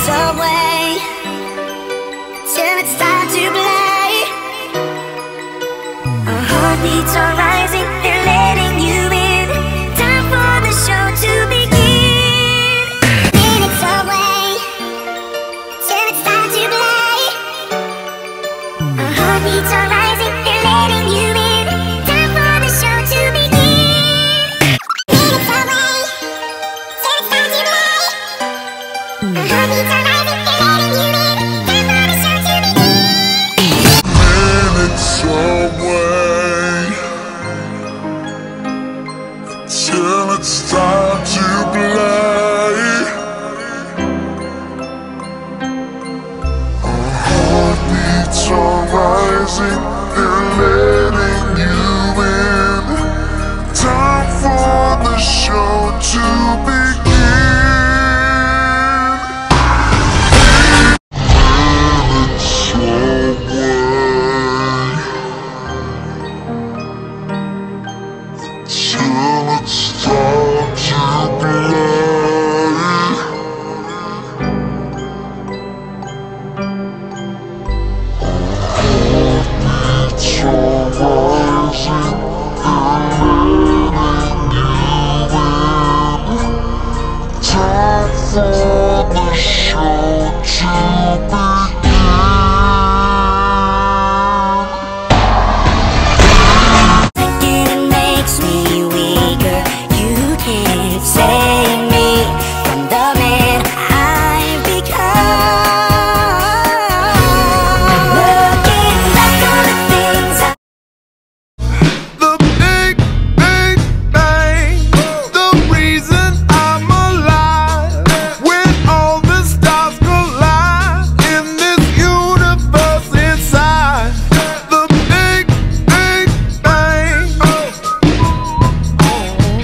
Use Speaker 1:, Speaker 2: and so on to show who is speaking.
Speaker 1: minutes away till it's time to play. Our heartbeats are rising, they're letting you in. Time for the show to begin. Minutes away till it's time to play. Our heartbeats are rising, they're letting you in. Time for the show to begin. Minutes away till it's time to play. Our heartbeats are rising, they're letting you in. Time for the show to begin.
Speaker 2: Minutes away till it's time to play. Our heartbeats are rising, they're letting you in. Time for the show to begin. Minutes away till it's time to play. Heartbeats are rising, they're letting you in. Time for the show to begin.